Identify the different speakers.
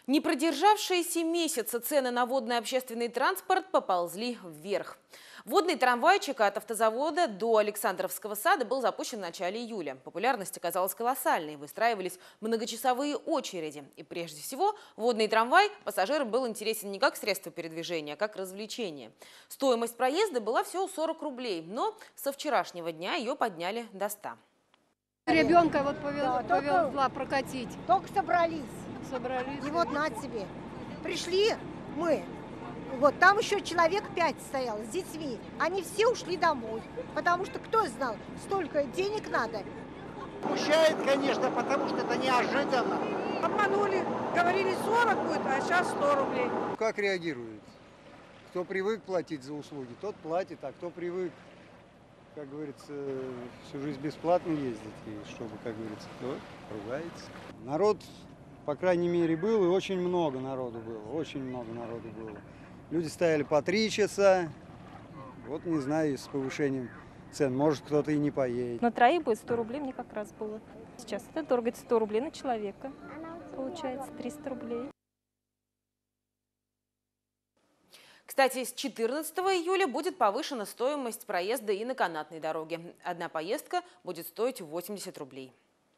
Speaker 1: Не продержавшиеся месяца цены на водный общественный транспорт поползли вверх. Водный трамвайчик от автозавода до Александровского сада был запущен в начале июля. Популярность оказалась колоссальной, выстраивались многочасовые очереди. И прежде всего, водный трамвай пассажирам был интересен не как средство передвижения, а как развлечение. Стоимость проезда была всего 40 рублей, но со вчерашнего дня ее подняли до 100.
Speaker 2: Ребенка вот повезла прокатить.
Speaker 3: Только собрались.
Speaker 2: Собрались.
Speaker 3: И вот на тебе. Пришли мы. Вот там еще человек 5 стояло с детьми. Они все ушли домой. Потому что кто знал, столько денег надо.
Speaker 4: Смущает, конечно, потому что это неожиданно.
Speaker 5: Обманули. Говорили 40 будет, а сейчас 100 рублей.
Speaker 6: Как реагирует? Кто привык платить за услуги, тот платит, а кто привык, как говорится, всю жизнь бесплатно ездить, и чтобы, как говорится, то ругается. Народ, по крайней мере, был, и очень много народу было, очень много народу было. Люди стояли по 3 часа, вот не знаю, с повышением цен, может кто-то и не поедет.
Speaker 7: На троих будет 100 рублей, мне как раз было. Сейчас это дорого, это 100 рублей на человека, получается 300 рублей.
Speaker 1: Кстати, с 14 июля будет повышена стоимость проезда и на канатной дороге. Одна поездка будет стоить 80 рублей.